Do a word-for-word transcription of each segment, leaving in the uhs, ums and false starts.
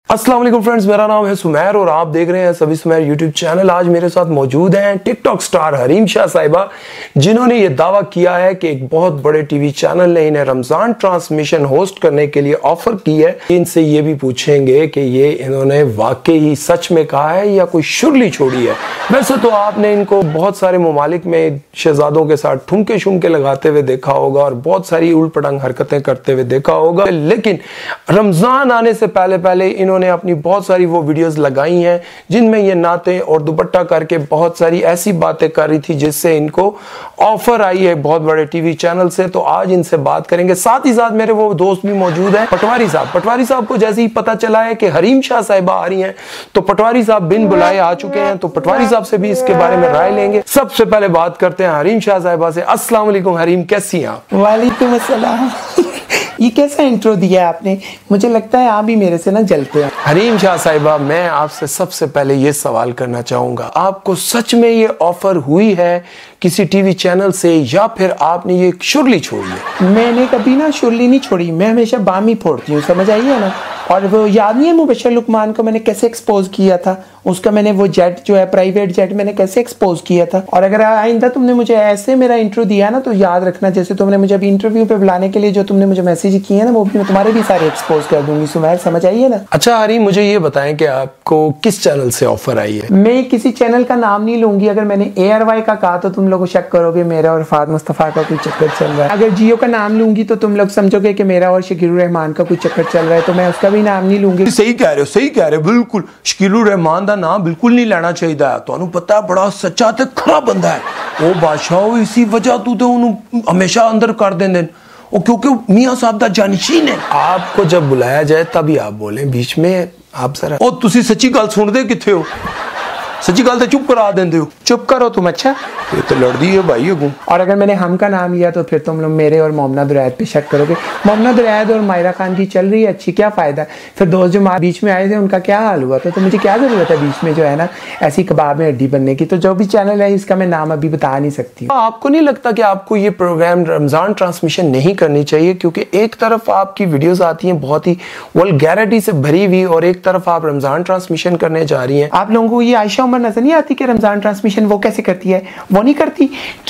अस्सलाम वालेकुम फ्रेंड्स, मेरा नाम है सुमैर और आप देख रहे हैं सभी सुमैर यूट्यूब चैनल। आज मेरे साथ मौजूद हैं टिकटॉक स्टार हरीम शाह साहिबा, जिन्होंने ये दावा किया है कि एक बहुत बड़े टीवी चैनल ने इन्हें रमजान ट्रांसमिशन होस्ट करने के लिए ऑफर की है। इनसे ये भी पूछेंगे कि ये इन्होंने वाकई ही सच में कहा है या कोई शुरली छोड़ी है। वैसे तो आपने इनको बहुत सारे ममालिक में शहजादों के साथ ठुमके शुमके लगाते हुए देखा होगा और बहुत सारी उल्ट पटांग हरकतें करते हुए देखा होगा, लेकिन रमजान आने से पहले पहले इन्होंने ने अपनी बहुत सारी वो वीडियोस लगाई हैं जिनमें ये नाते और दुपट्टा करके बहुत सारी ऐसी बातें कर रही थी जिससे इनको ऑफर आई है बहुत बड़े टीवी चैनल से। तो आज इनसे बात करेंगे। साथ ही साथ मेरे वो दोस्त भी मौजूद हैं, पटवारी साहब। पटवारी साहब को जैसे ही पता चला है कि हरीम शाह साहिबा आ रही हैं तो पटवारी साहब बिन बुलाए आ चुके हैं। तो पटवारी साहब से भी इसके बारे में राय लेंगे। सबसे पहले बात करते हैं हरीम शाह साहिबा से। अस्सलाम वालेकुम हरीम, कैसी हैं आप? वालेकुम अस्सलाम। ये कैसा इंट्रो दिया आपने? मुझे लगता है आप भी मेरे से ना जलते हैं। हरीम शाह साहिबा, मैं आपसे सबसे पहले ये सवाल करना चाहूंगा, आपको सच में ये ऑफर हुई है किसी टीवी चैनल से या फिर आपने ये शुरली छोड़ी है? मैंने कभी ना शुरली नहीं छोड़ी, मैं हमेशा बाम ही फोड़ती हूँ, समझ आइए ना। और वो याद नहीं है मुबशर लुकमान को मैंने कैसे एक्सपोज किया था, उसका मैंने वो जेट जो है प्राइवेट जेट मैंने कैसे एक्सपोज किया था। और अगर आइंदा तुमने मुझे ऐसे मेरा इंट्रो दिया ना तो याद रखना, जैसे तुमने मुझे अभी इंटरव्यू पे बुलाने के लिए जो तुमने मुझे मैसेज किए ना वो भी मैं तुम्हारे भी सारे एक्सपोज कर दूंगी सुमैर, समझ आइए ना। अच्छा हरीम, मुझे ये बताएं कि आपको किस चैनल से ऑफर आई है? मैं किसी चैनल का नाम नहीं लूंगी। अगर मैंने ए आर वाई का कहा तो तुम लोग शक करोगे मेरा और फाद मुस्तफा का कोई चक्कर चल रहा है। अगर जियो का नाम लूंगी तो तुम लोग समझोगे कि मेरा और शकीलुर रहमान का कोई चक्कर चल रहा है, तो मैं उसका भी नाम नहीं लूंगी। सही कह रहे हो, सही कह रहे हो, बिल्कुल। शकीलुर रहमान का नाम बिल्कुल नहीं लेना चाहिए। ਤੁਹਾਨੂੰ पता है बड़ा सच्चा ते खरा बंदा है वो बादशाह, इसी वजह तू तो उन्होंने हमेशा अंदर कर देंगे वो, क्योंकि मियां साहब दा जानशीन है। आपको जब बुलाया जाए तभी आप बोले, बीच में आप जरा ओ तुसी सच्ची गल सुनदे किथे हो? सच्ची गल तो चुप करा देंदे हो। चुप करो तुम। अच्छा ये तो लड़ दी है भाई अगू। और अगर मैंने हम का नाम लिया तो फिर तुम लोग मेरे और मोमना दुरैद पे शक करोगे। मोमना दुरैद और मायरा खान की चल रही है अच्छी, क्या फायदा? फिर दोस्त जो बीच में आए थे उनका क्या हाल हुआ? तो, तो मुझे क्या जरूरत है बीच में जो है ना ऐसी कबाब में हड्डी बनने की। तो जो भी चैनल है इसका मैं नाम अभी बता नहीं सकती। आपको नहीं लगता कि आपको ये प्रोग्राम रमजान ट्रांसमिशन नहीं करनी चाहिए? क्योंकि एक तरफ आपकी वीडियोस आती हैं बहुत ही वल्गैरिटी से भरी हुई और एक तरफ आप रमजान ट्रांसमिशन करने जा रही हैं। आप लोगों को ये आयशा उमर नजर नहीं आती कि रमजान ट्रांसमिशन वो कैसे करती है? वो नहीं करती।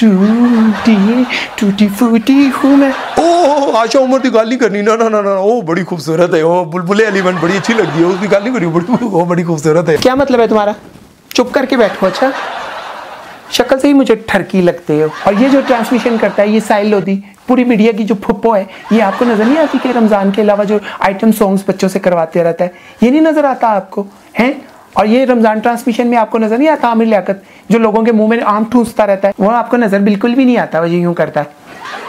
टूटी टूटी फूटी हूँ मैं। ओ आयशा उमर की गल नहीं करनी ना ना ना ना ओ बड़ी खूबसूरत है। ओ बुलबुले एलिमेंट बड़ी अच्छी लगती है, उसकी गल नहीं करी, बड़ी वो बड़ी खूबसूरत है। क्या मतलब है तुम्हारा? चुप करके बैठो। अच्छा शक्ल से ही मुझे ठरकी लगते हो। और ये जो ट्रांसमिशन करता है ये साहिल लोधी, पूरी मीडिया की जो फुप्पो है, ये आपको नजर नहीं आती कि रमजान के अलावा जो आइटम सॉन्ग्स बच्चों से करवाते रहता है, ये नहीं नजर आता आपको है? और ये रमजान ट्रांसमिशन में आपको नजर नहीं आता आमिर लियाकत जो लोगों के मुंह में आम ठूसता रहता है, वो आपको नजर बिल्कुल भी नहीं आता, वो यूं करता है।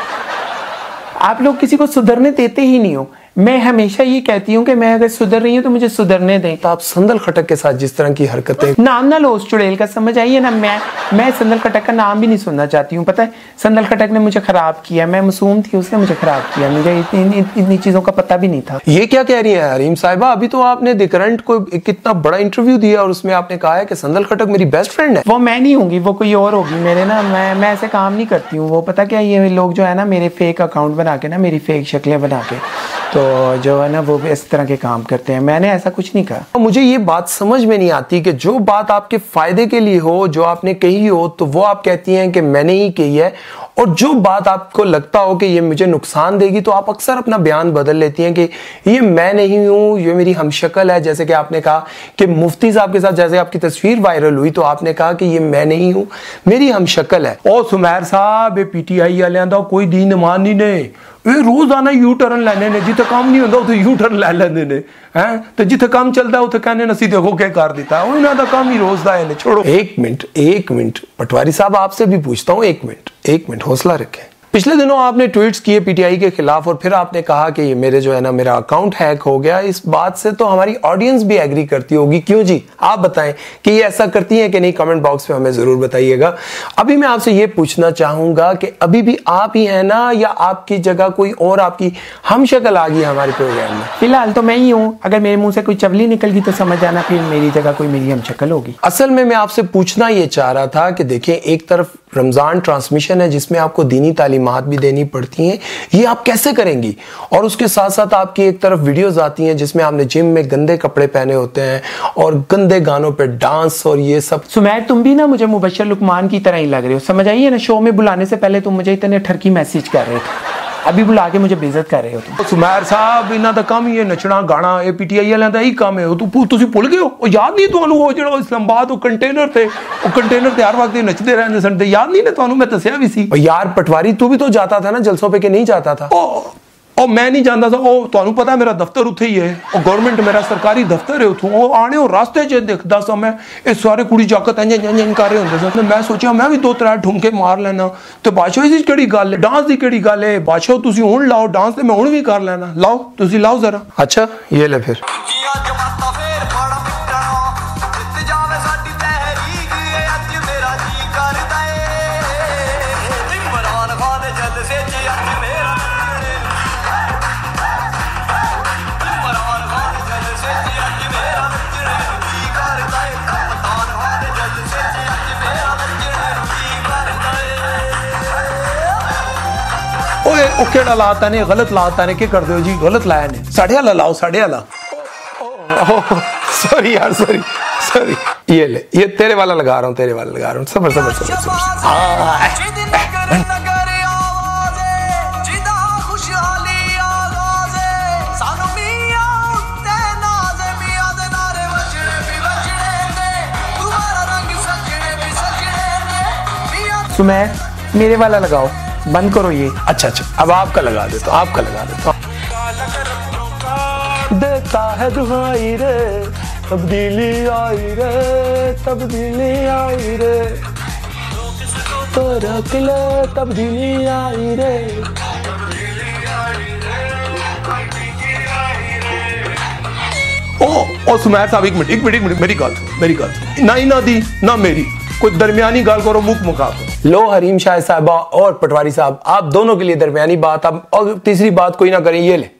आप लोग किसी को सुधरने देते ही नहीं हो। मैं हमेशा ये कहती हूँ कि मैं अगर सुधर रही हूँ तो मुझे सुधरने दें। तो आप संदल खटक के साथ जिस तरह की हरकतें, नाम ना लो उस चुड़ैल का, समझ आइए ना। मैं मैं संदल खटक का नाम भी नहीं सुनना चाहती हूँ। पता है संदल खटक ने मुझे खराब किया, मैं मासूम थी उसने मुझे खराब किया, मुझे इतनी इतनी चीजों का पता भी नहीं था। ये क्या कह रही है हरीम साहिबा? अभी तो आपने द करंट को कितना बड़ा इंटरव्यू दिया और उसमें आपने कहा है कि संदल खटक मेरी बेस्ट फ्रेंड है। वो मैं नहीं होंगी, वो कोई और होगी। मेरे ना मैं मैं ऐसे काम नहीं करती हूँ। वो पता क्या, ये लोग जो है ना मेरे फेक अकाउंट बना के ना मेरी फेक शक्लें बना के तो जो है ना वो इस तरह के काम करते हैं। मैंने ऐसा कुछ नहीं कहा। मुझे ये बात समझ में नहीं आती कि जो बात आपके फायदे के लिए हो, जो आपने कही हो, तो वो आप कहती हैं कि मैंने ही कही है, और जो बात आपको लगता हो कि ये मुझे नुकसान देगी तो आप अक्सर अपना बयान बदल लेती हैं कि ये मैं नहीं हूं, ये मेरी हमशक्ल है। जैसे कि आपने कहा कि मुफ्ती साहब के साथ जैसे आपकी तस्वीर वायरल हुई तो आपने कहा कि ये मैं नहीं हूं, मेरी हमशक्ल है। ओ सुमैर साहब, ये पीटीआई वालियां दा कोई दीन ईमान नहीं ने, ये रोजाना यू टर्न लेने ने, जिथे काम नहीं होता उसे यू टर्न ले लेंदे ने हैं, तो जिथे काम चलता है उथे कहने नसी देखो क्या कर दिता है। इन्हां दा काम ही रोज दा है। छोड़ो एक मिनट एक मिनट पटवारी साहब, आपसे भी पूछता हूँ, एक मिनट एक मिनट हौसला रखें। पिछले दिनों आपने ट्वीट्स किए पीटीआई के खिलाफ और फिर आपने कहा कि ये मेरे जो है ना मेरा अकाउंट हैक हो गया। इस बात से तो हमारी ऑडियंस भी एग्री करती होगी, क्यों जी? आप बताएं कि ये ऐसा करती हैं कि नहीं, कमेंट बॉक्स में हमें जरूर बताइएगा। अभी मैं आपसे ये पूछना चाहूंगा कि अभी भी आप ही हैं ना या आपकी जगह कोई और आपकी हमशक्ल आ गई हमारे प्रोग्राम में? फिलहाल तो मैं ही हूँ। अगर मेरे मुंह से कोई चवली निकल गई तो समझ जाना फिर मेरी जगह कोई मेरी हमशक्ल होगी। असल में मैं आपसे पूछना ये चाह रहा था कि देखिए, एक तरफ रमजान ट्रांसमिशन है जिसमें आपको दीनी तालीम तालीमात भी देनी पड़ती हैं, ये आप कैसे करेंगी? और उसके साथ साथ आपकी एक तरफ वीडियोस आती हैं जिसमें आपने जिम में गंदे कपड़े पहने होते हैं और गंदे गानों पे डांस और ये सब। सुमैर, तुम भी ना मुझे मुबश्शिर लुकमान की तरह ही लग रहे हो, समझ आइए ना। शो में बुलाने से पहले तुम मुझे इतने ठरकी मैसेज कर रहे थे, अभी बुला के मुझे बेइज्जत कर रहे हो तुम। सुमैर साहब, इन्हां दा काम ही है नचना गाना, ए पीटीआई वालियां दा ही काम है। तू तुसी भुल गए हो? याद नहीं तुहानू वो जेड़ा इस्लामाबाद कंटेनर थे, वो कंटेनर ते हर वक्त नचदे रहंदे सन, याद नहीं ने तुहानू? मैं दस्सिया भी सी। यार पटवारी, तू भी तो जाता था ना जलसों पे, के नहीं जाता था? ओ, ओ मैं नहीं जानता था। ओ तुहानू पता मेरा दफ्तर उत्थे ही है, और गवर्नमेंट मेरा सरकारी दफ्तर है उथों। ओ आने और रास्ते च देखदा सा मैं, ये सारे कुड़ी जाकत इंज इंज इंज कर रहे होंदे सन। मैं सोचा मैं भी दो त्रै ठुमके मार लेना। ते बादशाह इस केड़ी गल है, डांस दी केड़ी गल है? बादशाह तुसी हुण लाओ डांस, ते मैं हुण भी कर लेना। लाओ, तुसी लाओ जरा। अच्छा ये ले फिर। ओ केड़ा लाता ने, गलत लाता ने, क्या कर दो जी? गलत लाया ने, साढ़े वाला लाओ, साढ़े वाला। सॉरी यार, सॉरी सॉरी। ये ले, ये तेरे वाला लगा रहा हूँ, तेरे वाला लगा रहा हूँ। सबर सबर सबर सबर। सुमैर, मेरे वाला लगाओ, बंद करो ये। अच्छा अच्छा, अब आपका लगा देता हूँ, आपका लगा देता हूँ। देता है दुहाई रे, तब्दीली आई रे, तब्दीली आई रे, तेरा किले तब्दीली आई रे। ओ ओ सुमैर साहब, एक मिनट एक मिनट एक मिनट, मेरी गल मेरी गल ना ही ना दी ना मेरी, कोई दरमियानी गल करो, मुख मुका करो। लो हरीम शाह साहबा और पटवारी साहब, आप दोनों के लिए दरमियानी बात। अब और तीसरी बात कोई ना करें, ये ले।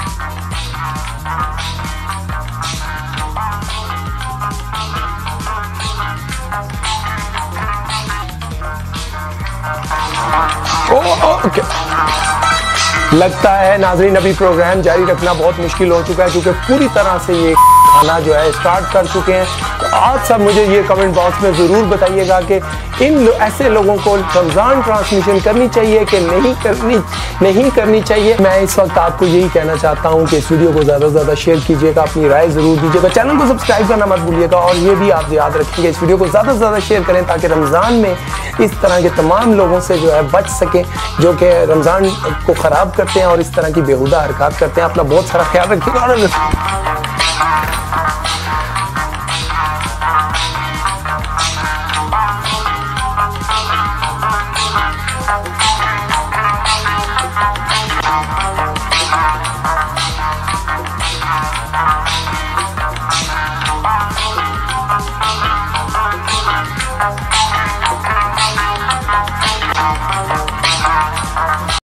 Oh, oh, okay. लगता है नाज़रीन अभी प्रोग्राम जारी रखना बहुत मुश्किल हो चुका है, क्योंकि पूरी तरह से ये खाना जो है स्टार्ट कर चुके हैं। तो आप सब मुझे ये कमेंट बॉक्स में ज़रूर बताइएगा कि इन लो, ऐसे लोगों को रमज़ान ट्रांसमिशन करनी चाहिए कि नहीं करनी नहीं करनी चाहिए। मैं इस वक्त आपको यही कहना चाहता हूँ कि इस वीडियो को ज़्यादा से ज़्यादा शेयर कीजिएगा, अपनी राय ज़रूर दीजिएगा, चैनल को सब्सक्राइब करना मत भूलिएगा। और ये भी आप याद रखेंगे, इस वीडियो को ज़्यादा से ज़्यादा शेयर करें ताकि रमज़ान में इस तरह के तमाम लोगों से जो है बच सकें जो कि रमज़ान को ख़राब करते हैं और इस तरह की बेहुदा हरकत करते हैं। अपना बहुत सारा ख्याल रखिएगा।